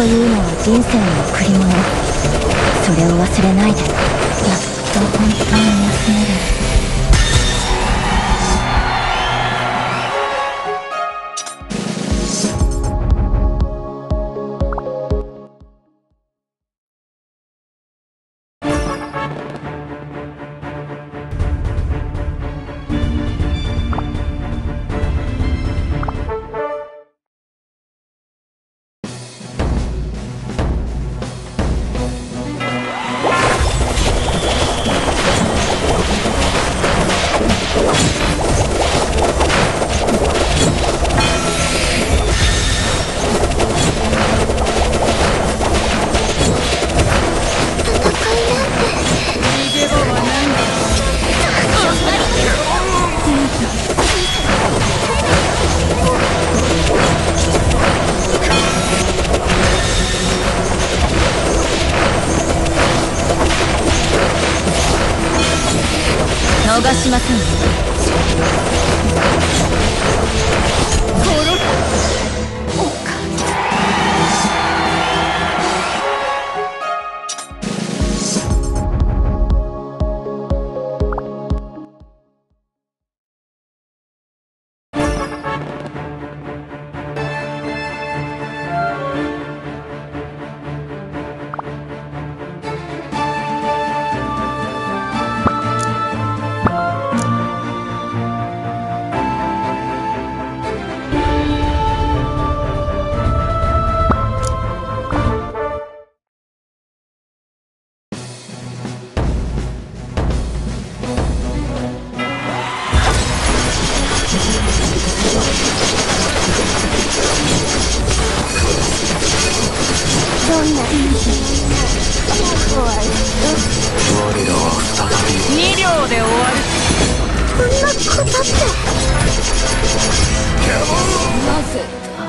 いうのは人生の贈り物。それを忘れないで。やっと本当に休める。逃しません。どんな意味で我らは再び2秒で終わる。こんなことってなぜだ。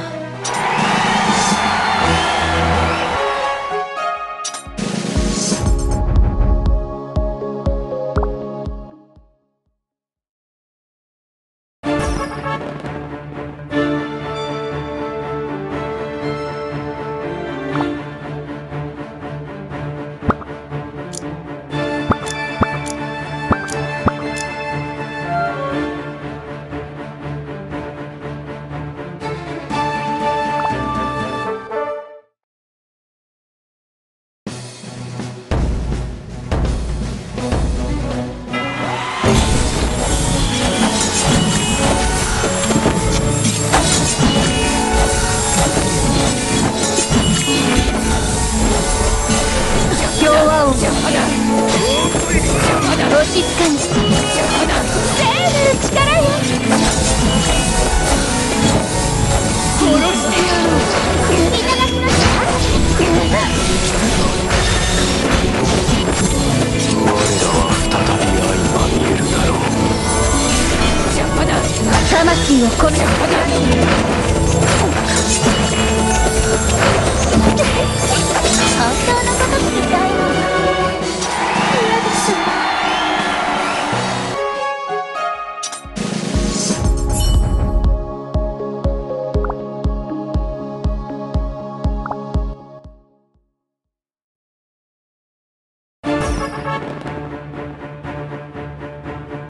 静かに聖なる力よ。殺してやろう。いただきました。我らは再び相まみえるだろう。魂を込め本当のこと聞きたい。